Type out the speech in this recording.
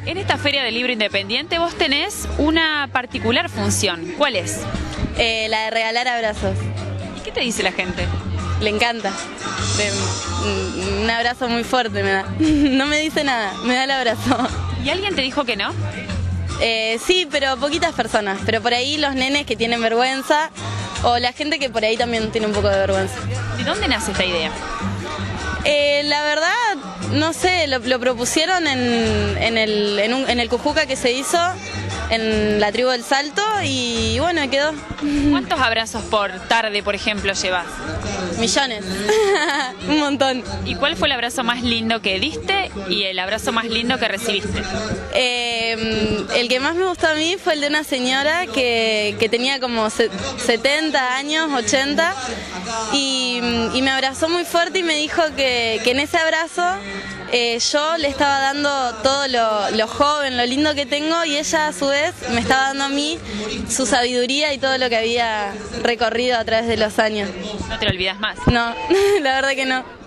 En esta Feria del Libro Independiente vos tenés una particular función. ¿Cuál es? La de regalar abrazos. ¿Y qué te dice la gente? Le encanta. Un abrazo muy fuerte me da. No me dice nada, me da el abrazo. ¿Y alguien te dijo que no? Sí, pero poquitas personas. Pero por ahí los nenes que tienen vergüenza o la gente que por ahí también tiene un poco de vergüenza. ¿De dónde nace esta idea? La verdad, no sé, lo propusieron en el Cujuca que se hizo en la tribu del Salto y bueno, quedó. ¿Cuántos abrazos por tarde, por ejemplo, llevas? Millones, un montón. ¿Y cuál fue el abrazo más lindo que diste y el abrazo más lindo que recibiste? El que más me gustó a mí fue el de una señora que tenía como 70 años, 80, y me abrazó muy fuerte y me dijo que en ese abrazo yo le estaba dando todo lo joven, lo lindo que tengo, y ella a su vez me estaba dando a mí su sabiduría y todo lo que había recorrido a través de los años. ¿No te lo olvidas más? No, la verdad que no.